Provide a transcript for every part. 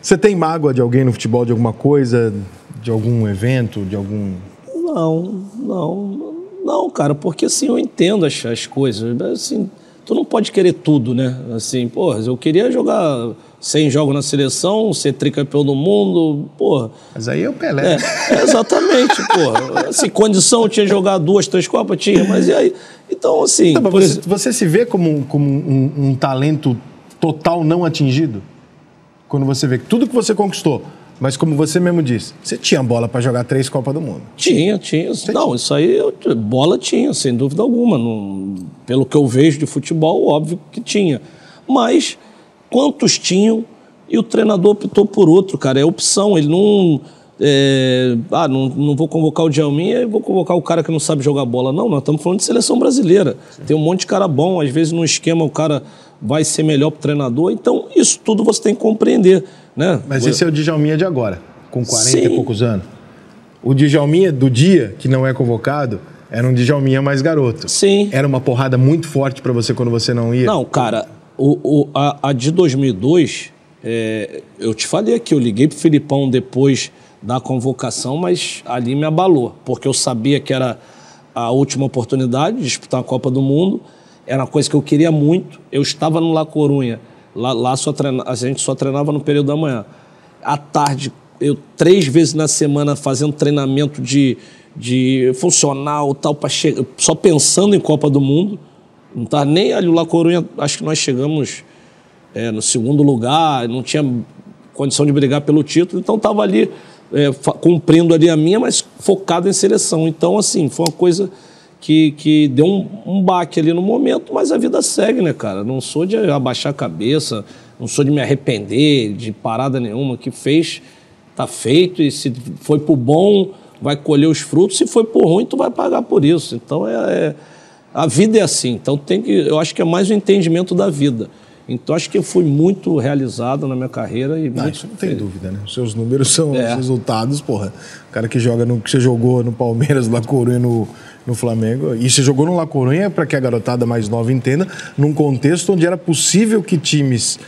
Você tem mágoa de alguém no futebol, de alguma coisa, de algum evento, de algum... Não, cara, porque assim, eu entendo as coisas, assim, tu não pode querer tudo, né? Assim, porra, eu queria jogar 100 jogos na seleção, ser tricampeão do mundo, porra. Mas aí é o Pelé. Exatamente, porra. Assim, condição, eu tinha jogado 2, 3 Copas, tinha, mas e aí? Então, assim... Então, mas você se vê como um talento total não atingido? Quando você vê que tudo que você conquistou, mas como você mesmo disse, você tinha bola para jogar 3 Copas do Mundo. Tinha. Não, isso aí, bola tinha, sem dúvida alguma. Pelo que eu vejo de futebol, óbvio que tinha. Mas quantos tinham e o treinador optou por outro, cara. É opção, ele não... não vou convocar o Djalminha e vou convocar o cara que não sabe jogar bola. Não, nós estamos falando de seleção brasileira. Sim. Tem um monte de cara bom, às vezes no esquema o cara vai ser melhor para o treinador. Então, isso tudo você tem que compreender, né? Mas esse é o Djalminha de agora, com 40 e poucos anos. O Djalminha do dia, que não é convocado, era um Djalminha mais garoto. Sim. Era uma porrada muito forte para você quando você não ia? Não, cara, a de 2002, eu te falei aqui, eu liguei pro Filipão depois da convocação, mas ali me abalou, porque eu sabia que era a última oportunidade de disputar a Copa do Mundo, era uma coisa que eu queria muito. Eu estava no La Corunha, lá a gente só treinava no período da manhã. À tarde, eu 3 vezes na semana fazendo treinamento de funcional, tal, só pensando em Copa do Mundo. Não estava nem ali o La Corunha, acho que nós chegamos no 2º lugar, não tinha condição de brigar pelo título, então estava ali cumprindo ali a minha, mas focado em seleção. Então, assim, foi uma coisa que deu um baque ali no momento, mas a vida segue, né, cara? Não sou de abaixar a cabeça, não sou de me arrepender de parada nenhuma. O que fez, tá feito, e se foi pro bom, vai colher os frutos, se foi pro ruim, tu vai pagar por isso. Então, a vida é assim. Então, eu acho que é mais o entendimento da vida. Então, acho que eu fui muito realizado na minha carreira. Isso não tem dúvida, né? Os seus números são os resultados, porra. O cara que joga que você jogou no Palmeiras, La Corunha, no Flamengo. E você jogou no La Corunha, para que a garotada mais nova entenda, num contexto onde era possível que times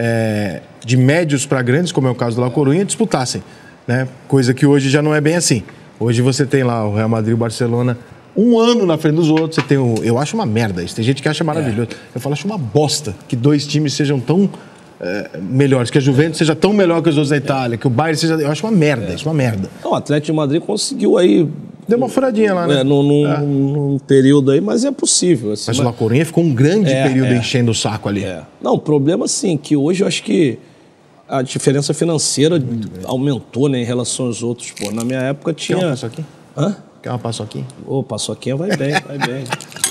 de médios para grandes, como é o caso do La Corunha, disputassem, né? Coisa que hoje já não é bem assim. Hoje você tem lá o Real Madrid e o Barcelona um ano na frente dos outros. Você tem eu acho uma merda isso. Tem gente que acha maravilhoso. Eu falo, acho uma bosta que 2 times sejam tão melhores, que a Juventus seja tão melhor que os outros da Itália, que o Bayern seja... Eu acho uma merda, isso é uma merda. O Atlético de Madrid conseguiu aí... Deu uma furadinha lá, né? Num período aí, mas é possível. Assim, mas o La Corunha ficou um grande período enchendo o saco ali. Não, o problema, assim, que hoje eu acho que a diferença financeira aumentou, né, em relação aos outros. Pô, na minha época tinha... Quer uma paçoquinha? Hã? Quer uma paçoquinha? Ô, paçoquinha vai bem, vai bem.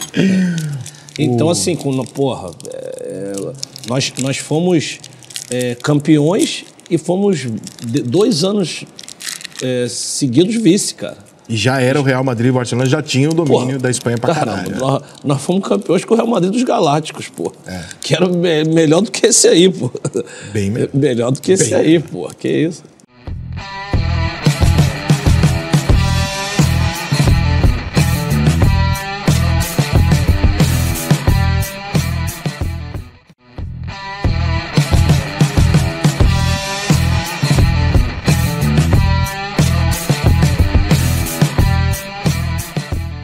Então, assim, nós fomos campeões e fomos 2 anos seguidos vice, cara. E já era o Real Madrid e o Barcelona, já tinha o domínio da Espanha pra caralho. Nós fomos campeões com o Real Madrid dos Galácticos, pô. Que era melhor do que esse aí, pô. Bem melhor. Melhor do que esse aí, pô. Que isso.